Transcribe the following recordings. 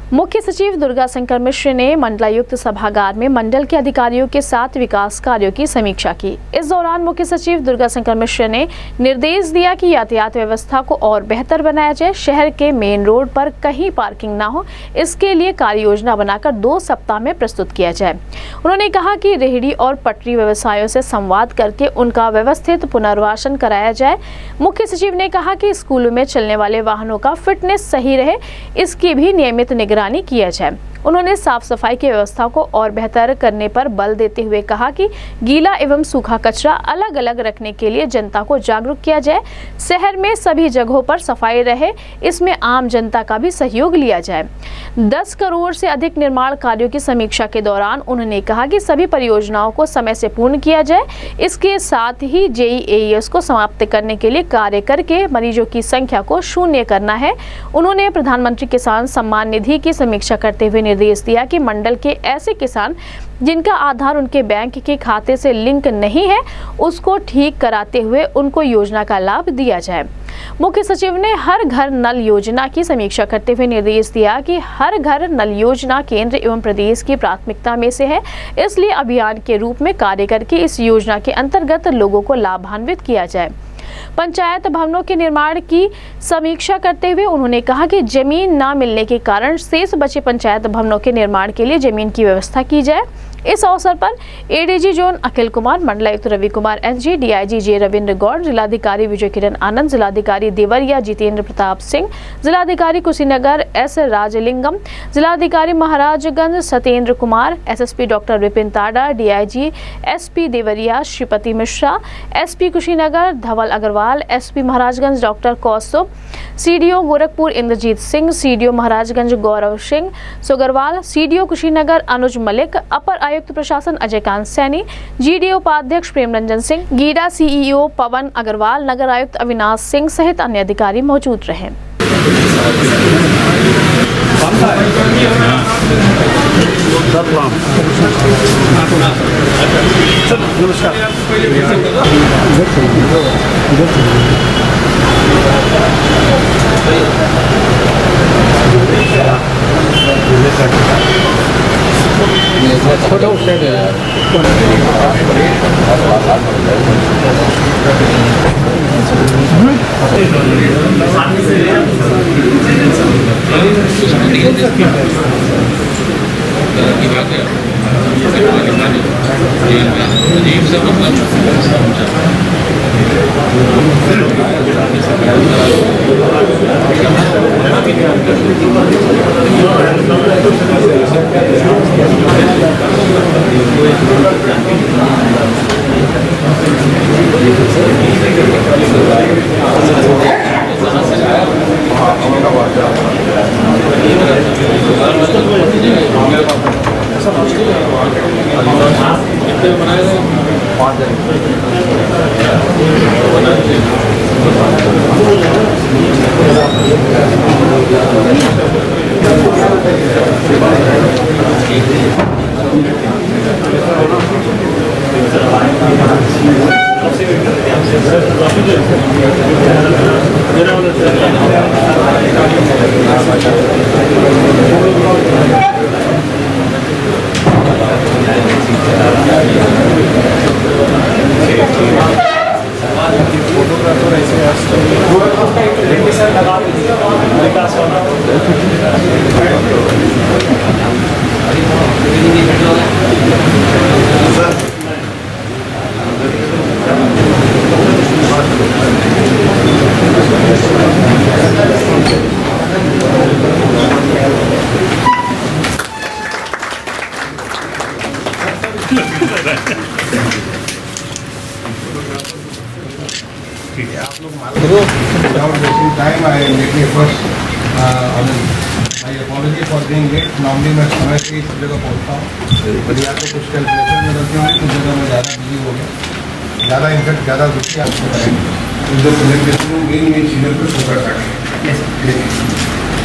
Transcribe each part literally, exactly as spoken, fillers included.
मुख्य सचिव दुर्गा शंकर मिश्र ने मंडलायुक्त सभागार में मंडल के अधिकारियों के साथ विकास कार्यों की समीक्षा की। इस दौरान मुख्य सचिव दुर्गा शंकर मिश्र ने निर्देश दिया कि यातायात व्यवस्था को और बेहतर बनाया जाए। शहर के मेन रोड पर कहीं पार्किंग ना हो, इसके लिए कार्य योजना बनाकर दो सप्ताह में प्रस्तुत किया जाए। उन्होंने कहा कि रेहड़ी और पटरी व्यवसायों से संवाद करके उनका व्यवस्थित पुनर्वासन कराया जाए। मुख्य सचिव ने कहा कि स्कूलों में चलने वाले वाहनों का फिटनेस सही रहे, इसकी भी नियमित निगरानी किया जाए। उन्होंने साफ सफाई की व्यवस्था को और बेहतर करने पर बल देते हुए कहा कि गीला एवं सूखा कचरा अलग अलग रखने के लिए जनता को जागरूक किया जाए। शहर में सभी जगहों पर सफाई रहे, इसमें आम जनता का भी सहयोग लिया जाए। दस करोड़ से अधिक निर्माण कार्यों की समीक्षा के दौरान उन्होंने कहा कि सभी परियोजनाओं को समय से पूर्ण किया जाए। इसके साथ ही जेईएस को समाप्त करने के लिए कार्य करके मरीजों की संख्या को शून्य करना है। उन्होंने प्रधानमंत्री किसान सम्मान निधि की समीक्षा करते हुए निर्देश दिया कि मंडल के ऐसे किसान जिनका आधार उनके बैंक के खाते से लिंक नहीं है, उसको ठीक कराते हुए उनको योजना का लाभ दिया जाए। मुख्य सचिव ने हर घर नल योजना की समीक्षा करते हुए निर्देश दिया कि हर घर नल योजना केंद्र एवं प्रदेश की प्राथमिकता में से है, इसलिए अभियान के रूप में कार्य करके इस योजना के अंतर्गत लोगों को लाभान्वित किया जाए। पंचायत भवनों के निर्माण की समीक्षा करते हुए उन्होंने कहा कि जमीन न मिलने के कारण शेष बचे पंचायत भवनों के निर्माण के लिए जमीन की व्यवस्था की जाए। इस अवसर पर एडीजी जोन अखिल कुमार, मंडलायुक्त Ravi Kumar SG, DIG J Ravindra Gaur, जिलाधिकारी विजय किरण आनंद, जिलाधिकारी देवरिया जितेंद्र प्रताप सिंह, जिलाधिकारी कुशीनगर एस राजलिंगम, जिलाधिकारी Maharajganj Satyendra Kumar, SSP doctor Vipin Tada, DIG SP Deoria Shripati Mishra, SP Kushinagar Dhaval Agarwal, SP Maharajganj doctor Kaustubh, CDO Gorakhpur Indrajit Singh, CDO Maharajganj Gaurav Singh Sogarwal, CDO Kushinagar Anuj Malik, अपर आयुक्त प्रशासन अजय कांत सैनी, जीडीओ उपाध्यक्ष प्रेम रंजन सिंह, गीडा सीईओ पवन अग्रवाल, नगर आयुक्त अविनाश सिंह सहित अन्य अधिकारी मौजूद रहे। फोटो उठा दे यार। Time I make a first uh, my apology for being late. Normally मैं समय से इस जगह पहुँचता हूँ, पर यहाँ पे कुछ कैलकुलेशन में गलती हुई, कुछ जगह मैं ज़्यादा बिजी हो गया, ज़्यादा इनफेक्ट ज़्यादा दुखी आपको करेंगे। तो जो प्रेजेंटेशन मेन मेन चीज़ों पर फोकस रखें।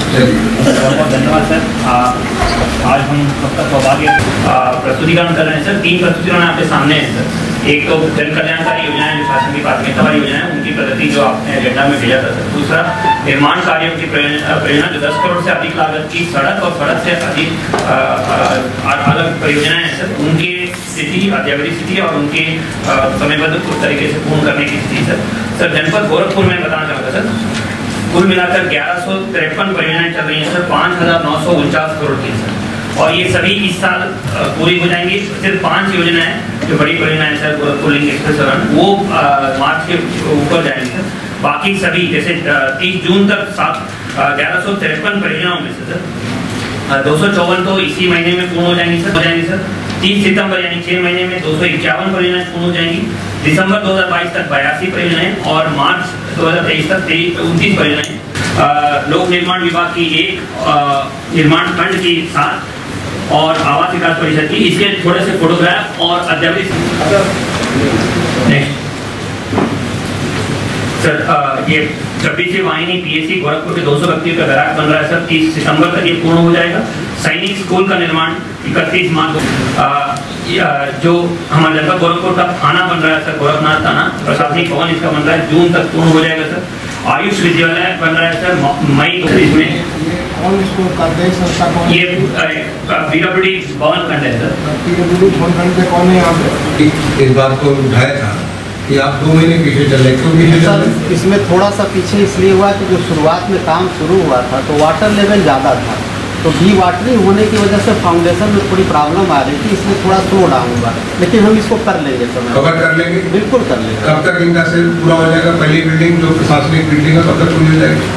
बहुत बहुत धन्यवाद सर। आज हम सबका सौभाग्य प्रस्तुतिकरण कर रहे हैं सर। तीन प्रस्तुतिकरण आपके सामने हैं सर। एक तो जन कल्याणकारी योजनाएं जो शासन की प्राथमिकता वाली योजना है उनकी प्रगति जो आपने एजेंडा में भेजा था सर। दूसरा निर्माण कार्यों की परियोजना जो दस करोड़ से अधिक लागत की सड़क और सड़क से अधिक अलग परियोजनाएं हैं सर, उनकी स्थिति अद्यतन स्थिति और उनकी समयबद्ध तरीके से पूर्ण करने की स्थिति सर। सर जनपद गोरखपुर में बताना चाहूँगा सर, कुल मिलाकर ग्यारह सौ तिरपन परियोजनाएं चल रही हैं सर, पाँच हजार नौ सौ उनचास करोड़ की सर, और ये सभी इस साल पूरी हो जाएंगी। सिर्फ पांच योजनाएं जो बड़ी परियोजनाएं सर, गोरखपुर लिंक एक्सप्रेस रन, वो मार्च के ऊपर जाएंगे सर। बाकी सभी जैसे तीस जून तक सात ग्यारह सौ तिरपन परियोजनाओं में से सर दो सौ चौवन तो इसी महीने में पूर्ण हो जाएंगी सर हो जाएंगी सर तीस सितंबर यानी छह महीने में दो सौ इक्यावन परियोजनाएं पूर्ण हो जाएंगी। दिसंबर दो हजार बाईस तक बयासी परियोजनाएं और मार्च दो हजार तेईस तक तेईस उनतीस परियोजनाएं। लोक निर्माण विभाग की एक, निर्माण खंड की सात और आवास विकास परिषद की, इसके थोड़े से फोटोग्राफ और अध्यापित सर ये छब्बीसवीं वाहिनी पीएससी गोरखपुर के दो सौ व्यक्तियों का बैराक बन रहा है सर। तीस सितंबर तक ये पूर्ण हो जाएगा। सैनिक स्कूल का निर्माण इकतीस मार्च जो हमारे जनपद गोरखपुर का थाना बन रहा है सर, गोरखनाथ थाना प्रशासनिक भवन इसका बन रहा है, जून तक पूर्ण हो जाएगा सर। आयुष विद्यालय बन रहा है सर मई इसमें ये पीडब्ल्यूडी भवन खंड है सर। पीडब्ल्यूडी भवन खंड से कौन है यहाँ पे? इस बात को उठाया था कि आप दो महीने पीछे चल रहे, क्यों पीछे चल रहे? इसमें थोड़ा सा पीछे इसलिए हुआ कि जो शुरुआत में काम शुरू हुआ था तो वाटर लेवल ज़्यादा था, तो डी वाटरिंग होने की वजह से फाउंडेशन में थोड़ी प्रॉब्लम आ रही थी, इसलिए थोड़ा स्लो डाउन हुआ। लेकिन हम इसको कर लेंगे समय, कवर कर लेंगे, बिल्कुल कर लेंगे। कब तक इनका से पूरा हो जाएगा? पहली बिल्डिंग जो प्रशासनिक बिल्डिंग है कब तक पूरी हो जाएगी?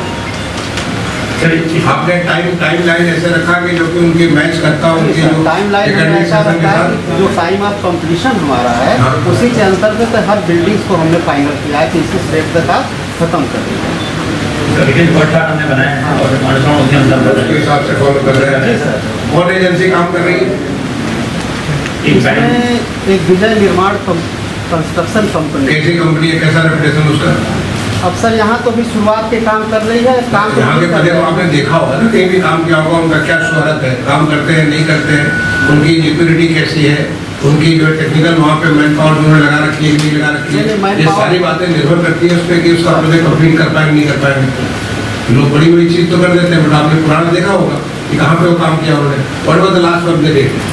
आपने टाइम टाइम लाइन ऐसे रखा कि जो कि उनकी मैच करता हो, उनकी जो टाइम लाइन ऐसा रखा है कि जो टाइम ऑफ कंप्लीशन हमारा है हाँ। उसी के अंतर्गत हर बिल्डिंग्स को हमने फाइनल किया है कि इसी स्टेप तक आप खत्म कर देंगे। हमने बनाया और उसके हिसाब से फॉलो कर रहे हैं। कौन एजेंसी काम कर रही है? इसमें एक विजय निर्माण कंस्ट्रक्शन कंपनी। कैसी कंपनी है, कैसा रेपुटेशन उसका? अब सर यहाँ तो भी शुरुआत के काम कर रही है। काम यहाँ के पहले आपने देखा होगा ना, कहीं भी काम किया होगा, उनका क्या शोहरत है, काम करते हैं नहीं करते हैं, उनकी लिक्विडिटी कैसी है, उनकी जो टेक्निकल वहाँ पे मैन पावर उन्होंने लगा रखी है नहीं लगा रखी है, ये सारी बातें निर्भर करती है उस पर कि उसका प्रोजेक्ट कंप्लीट कर पाएंगे नहीं कर पाएंगे। लोग बड़ी बड़ी चीज़ तो कर देते हैं, बट आपने पुराना देखा होगा कि कहाँ पे वो काम किया उन्होंने, what was the last work they did.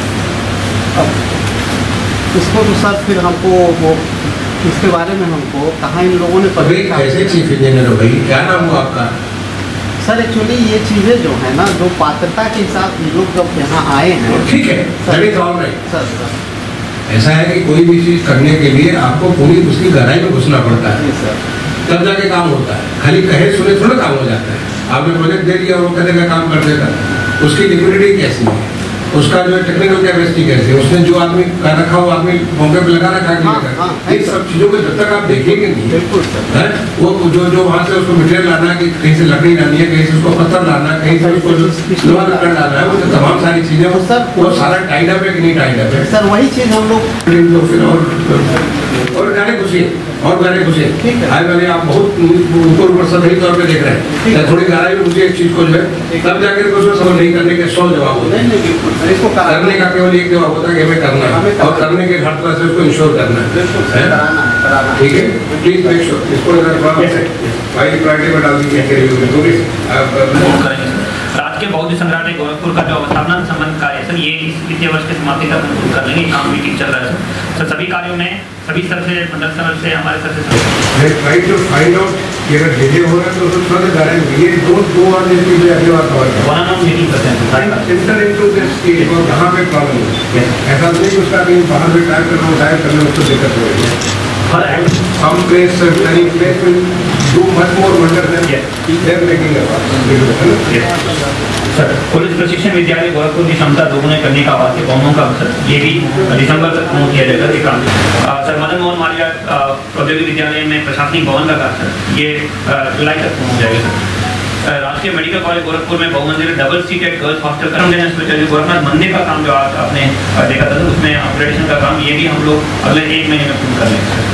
इसको तो सर फिर हमको वो इसके बारे में हमको कहाँ इन लोगों ने पढ़ी कैसे चीफ इंजीनियर हो भाई, क्या नाम हुआ आपका? सर एक्चुअली ये चीज़ें जो है ना, जो पात्रता के हिसाब से लोग जब यहाँ आए हैं, ठीक है सर, सर सर ऐसा है कि कोई भी चीज़ करने के लिए आपको पूरी उसकी गहराई में घुसना पड़ता है सर, तब जाके काम होता है। खाली कहे सुने थोड़ा काम हो जाता है। आपने प्रोजेक्ट दे दिया, वो कहने का काम कर देगा, उसकी लिक्विडिटी कैसी है, उसका जो टेक्निकल कैपेसिटी कैसी है, उसने जो आदमी कर रखा वो आदमी मौके पे लगा रखा है, हाँ, इन सब चीज़ों को जब तक आप देखेंगे नहीं है वो जो जो वहाँ से उसको मटेरियल लाना है, कि कहीं से लकड़ी लानी है, कहीं से उसको पत्थर लाना है, कहीं से उसको लोहा लकड़ लाना है, वो जो तमाम सारी चीज़ें वो सर वो सारा टाइड अप है कि नहीं टाइड अप है सर, वही चीज़ हम लोग फिर और और जाने खुशी और जाने खुशी आज मैंने आप बहुत ऊपर ऊपर सही तौर पे देख रहे हैं, थोड़ी गहराई में मुझे एक चीज़ को जो है तब जाकर उसमें समझ नहीं करने के सौ जवाब होते हैं। इसको करने का केवल एक जवाब होता है कि हमें करना है, और करने के हर तरह से उसको इंश्योर करना है, ठीक है। प्लीज मेक श्योर इसको भाई प्रायोरिटी में डाल दीजिए। राजकीय बौद्ध संग्रहालय गोरखपुर का जो अवस्थापना संबंध कार्य है सर, ये इस वित्तीय वर्ष के समाप्ति तक हम कर लेंगे, काम मीटिंग चल रहा है सर। सभी कार्यों में सभी स्तर से मंडल स्तर से हमारे स्तर से ट्राई टू फाइंड आउट कि अगर डिले हो रहा है तो उसको थोड़ा सा ये दो दो और चीजें अगली बार कवर करें, वन ऑन मीटिंग करते हैं सेंटर इनटू दिस स्टेज और कहाँ पे प्रॉब्लम है, ऐसा नहीं कि उसका कहीं बाहर में टाइप करना टाइप करने उसको दिक्कत हो रही है। Some place, any place will do much more wonder than they're making a sir police प्रशिक्षण विद्यालय गोरखपुर की क्षमता दोगुना करने का आवास पौनों का अवसर, ये भी दिसंबर तक पूर्ण किया जाएगा ये काम। सर मदन मोहन मालवीय प्रौद्योगिकी विद्यालय में प्रशासनिक भवन का कार्य सर, ये जुलाई तक पूर्ण हो जाएगा सर। राजकीय मेडिकल कॉलेज गोरखपुर में बहुमंजिला double seated girls hostel Gorakhnath मंदिर का काम जो आपने देखा था उसमें अपग्रेडेशन का काम, ये भी हम लोग अगले एक महीने में पूर्ण कर लेंगे सर।